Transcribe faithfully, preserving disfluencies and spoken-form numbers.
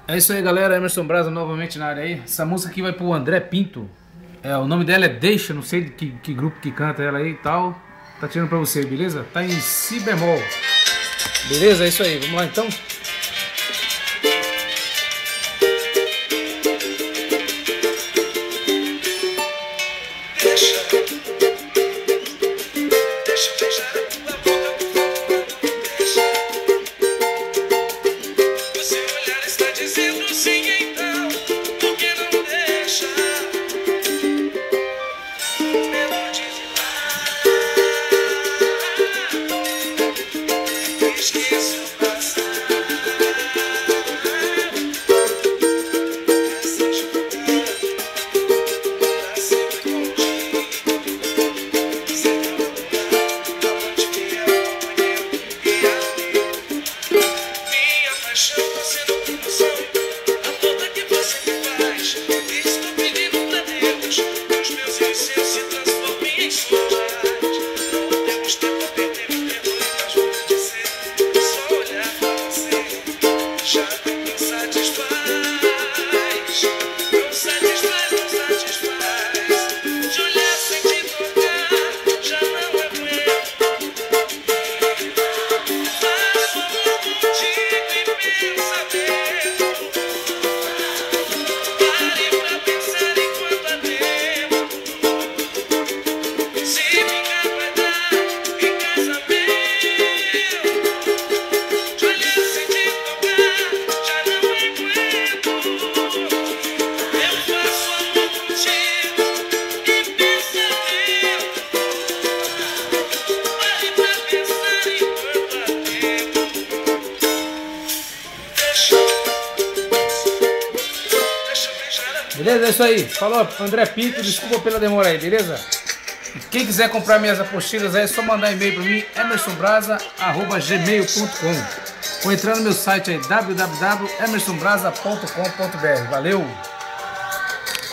É isso aí, galera. Emerson Brasa novamente na área aí. Essa música aqui vai pro André Pinto. É, o nome dela é Deixa, não sei de que, que grupo que canta ela aí e tal. Tá tirando pra você, beleza? Tá em si bemol. Beleza? É isso aí. Vamos lá então. Deixa, deixa eu beijar a tua boca, por favor, deixa. O seu olhar está dizendo sim, então, por que não deixa? Medo de falar, esqueço o passado. Desejo voltar pra sempre contigo. Beleza? É isso aí. Falou, André Pinto. Desculpa pela demora aí, beleza? Quem quiser comprar minhas apostilas aí, é só mandar e-mail para mim, emerson brasa arroba gmail ponto com, ou entrar no meu site aí, w w w ponto emerson brasa ponto com ponto b r. Valeu!